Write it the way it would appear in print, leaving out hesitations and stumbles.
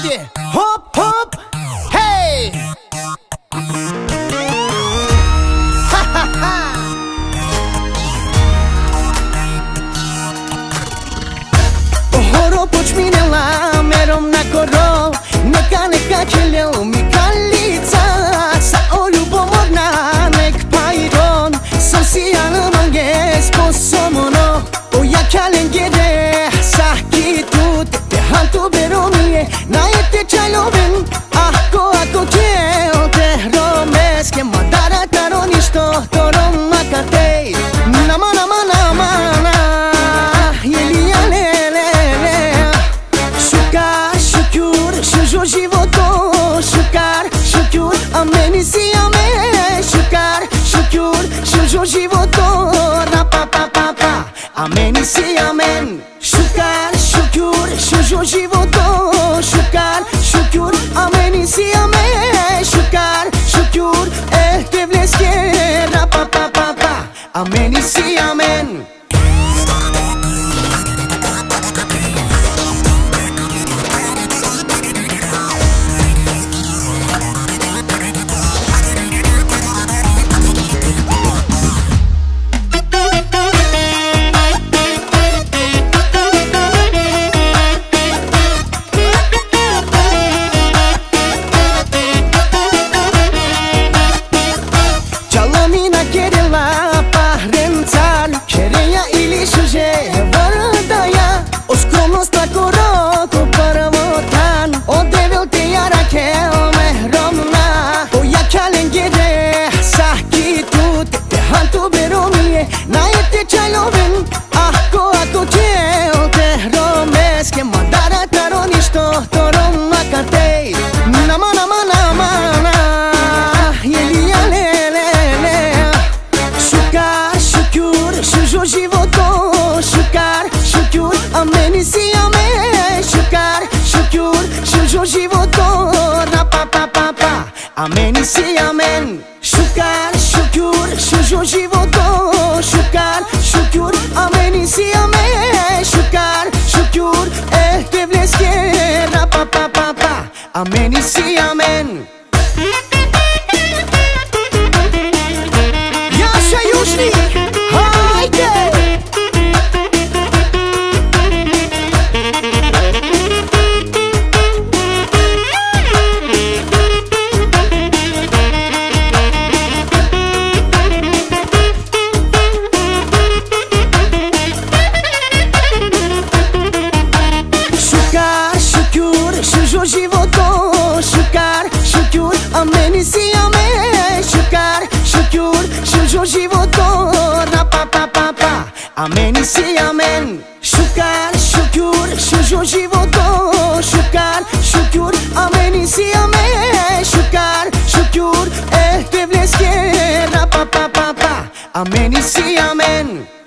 Haide, hop, hop, hey! Ha, ha, ha! Horo poćminela merom na koro, neka keleo mi kalica. Sa o ljubomorna nek pairon, sam si anămânge sposomono. O ja kalengere sa kitut, te hantu beromie, na ete čajlovin, ako tjel te romeske, madara taro ništo, toro makatej. Nama, Shukar, životo, shukar, shukur, ameni si ame. Shukar, shukur, životo, rapa pa pa pa, ameni si amen. Shukar, shukur, životo, shukar, shukur, ameni si ame. Shukar, shukur, te vleske, rapa pa pa pa, ameni si amen. Na ete čajlovin, ako tjel te romeske, madara taro ništo, toro makatej. Nama, jeli alele. Shukar, shukur, životo, shukar, shukur, ameni si ame. Shukar, shukur, životo, rapa pa pa pa, ameni si amen. Shukar, shukur, životo, shukar, shukur, ameni si ame. Shukar, shukur, te vleske, rapa pa pa pa, ameni si amen. Jasha Južni, hajde! Životo, shukar, shukur, ameni si ame. Shukar, shukur, životo, rapa pa pa pa, ameni si amen. Shukar, shukur, životo, shukar, shukur, ameni si ame. Shukar, shukur, te vleske, rapa pa pa pa, ameni si amen.